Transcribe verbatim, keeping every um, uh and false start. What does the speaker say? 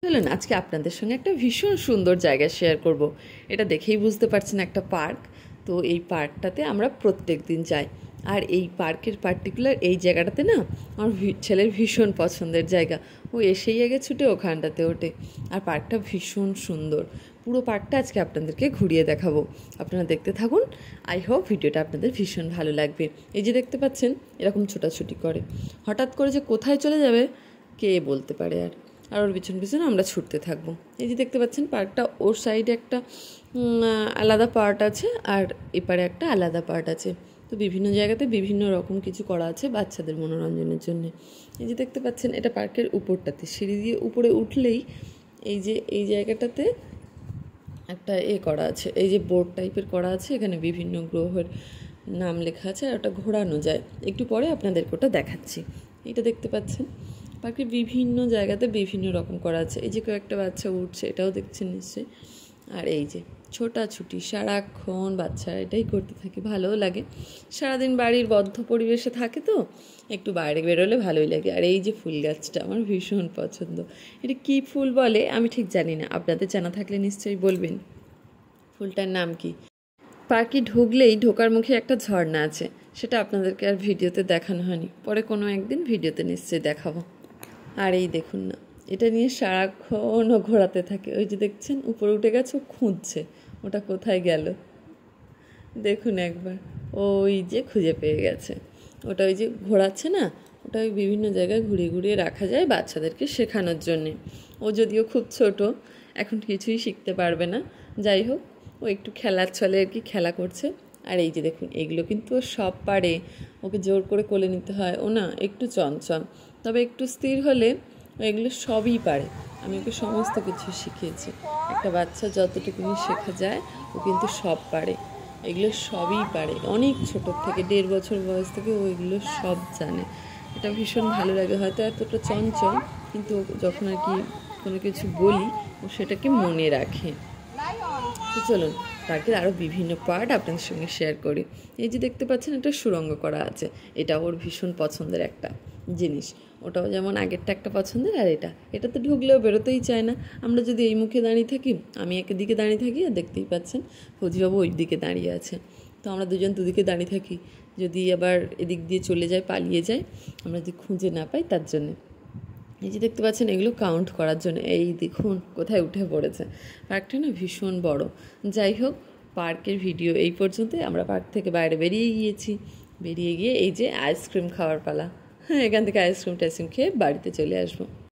চলুন আজকে আপনাদের সঙ্গে একটা ভীষণ সুন্দর জায়গা শেয়ার করব। এটা দেখেই বুঝতে পারছেন একটা পার্ক। তো এই পার্কটাতে আমরা প্রত্যেক দিন যাই। আর এই পার্কের পার্টিকুলার এই জায়গাটাতে না আমার ছেলের ভীষণ পছন্দের জায়গা। ও এসেই আগে ছুটে ওখানটাতে ওঠে। আর পার্কটা ভীষণ সুন্দর। পুরো পার্কটা আজকে আপনাদেরকে ঘুরিয়ে দেখাবো। আপনারা দেখতে থাকুন। আই হোপ ভিডিওটা আপনাদের ভীষণ ভালো লাগবে। এই যে দেখতে পাচ্ছেন এরকম ছোটাছুটি করে, হঠাৎ করে যে কোথায় চলে যাবে কে বলতে পারে। আর আর ওর পিছন পিছনে আমরা ছুটতে থাকবো। এই যে দেখতে পাচ্ছেন পার্কটা, ওর সাইডে একটা আলাদা পার্ট আছে আর এপারে একটা আলাদা পার্ট আছে। তো বিভিন্ন জায়গাতে বিভিন্ন রকম কিছু করা আছে বাচ্চাদের মনোরঞ্জনের জন্য। এই যে দেখতে পাচ্ছেন এটা পার্কের উপরটাতে, সিঁড়ি দিয়ে উপরে উঠলেই এই যে এই জায়গাটাতে একটা এ করা আছে, এই যে বোর্ড টাইপের করা আছে, এখানে বিভিন্ন গ্রহের নাম লেখা আছে আর ওটা ঘোরানো যায়। একটু পরে আপনাদেরকে ওটা দেখাচ্ছি। এটা দেখতে পাচ্ছেন পার্কের বিভিন্ন জায়গাতে বিভিন্ন রকম করা আছে। এই যে কয়েকটা বাচ্চা উঠছে, এটাও দেখছেন নিশ্চয়ই। আর এই যে ছোটাছুটি সারাক্ষণ বাচ্চা এটাই করতে থাকে, ভালোও লাগে। সারাদিন বাড়ির বদ্ধ পরিবেশে থাকে তো একটু বাইরে বেরোলে ভালোই লাগে। আর এই যে ফুল গাছটা আমার ভীষণ পছন্দ। এটা কী ফুল বলে আমি ঠিক জানি না, আপনাদের জানা থাকলে নিশ্চয়ই বলবেন ফুলটার নাম কি। পার্কে ঢুকলেই ঢোকার মুখে একটা ঝর্ণা আছে, সেটা আপনাদেরকে আর ভিডিওতে দেখানো হয়নি, পরে কোনো একদিন ভিডিওতে নিশ্চয়ই দেখাবো। আর এই দেখুন না, এটা নিয়ে সারাক্ষণও ঘোরাতে থাকে। ওই যে দেখছেন উপরে উঠে গেছে, ও খুঁজছে ওটা কোথায় গেল। দেখুন একবার, ওই যে খুঁজে পেয়ে গেছে। ওটা ওই যে ঘোরাচ্ছে না, ওটা ওই বিভিন্ন জায়গায় ঘুরিয়ে ঘুরিয়ে রাখা যায় বাচ্চাদেরকে শেখানোর জন্যে। ও যদিও খুব ছোট, এখন কিছুই শিখতে পারবে না, যাই হোক ও একটু খেলার ছলে আর কি খেলা করছে। আর এই যে দেখুন এগুলো কিন্তু ও সব পারে, ওকে জোর করে কোলে নিতে হয়। ও না একটু চঞ্চল, তবে একটু স্থির হলে ও এগুলো সবই পারে। আমি ওকে সমস্ত কিছু শিখিয়েছি। একটা বাচ্চা যতটুকুনি শেখা যায় ও কিন্তু সব পারে, এগুলো সবই পারে। অনেক ছোটোর থেকে, দেড় বছর বয়স থেকে ও এগুলো সব জানে। এটা ভীষণ ভালো লাগে। হয়তো এতটা চঞ্চল, কিন্তু যখন আর কি কোনো কিছু বলি ও সেটাকে মনে রাখে। তো চলুন পার্কের আরও বিভিন্ন পার্ট আপনাদের সঙ্গে শেয়ার করি। এই যে দেখতে পাচ্ছেন একটা সুড়ঙ্গ করা আছে, এটা ওর ভীষণ পছন্দের একটা জিনিস। ওটাও যেমন আগেরটা একটা পছন্দের, আর এটা এটাতে ঢুকলেও বেরোতেই চায় না। আমরা যদি এই মুখে দাঁড়িয়ে থাকি, আমি এক দিকে দাঁড়িয়ে থাকি আর দেখতেই পাচ্ছেন ফৌজিবাবু ওই দিকে দাঁড়িয়ে আছে। তো আমরা দুজন দুদিকে দাঁড়িয়ে থাকি, যদি আবার এদিক দিয়ে চলে যায়, পালিয়ে যায়, আমরা যদি খুঁজে না পাই তার জন্যে। এই যে দেখতে পাচ্ছেন এগুলো কাউন্ট করার জন্য। এই দেখুন কোথায় উঠে পড়েছে। পার্কটা না ভীষণ বড়। যাই হোক, পার্কের ভিডিও এই পর্যন্তই। আমরা পার্ক থেকে বাইরে বেরিয়ে গিয়েছি। বেরিয়ে গিয়ে এই যে আইসক্রিম খাওয়ার পালা। হ্যাঁ, এখান থেকে আইসক্রিম টাইসক্রিম খেয়ে বাড়িতে চলে আসবো।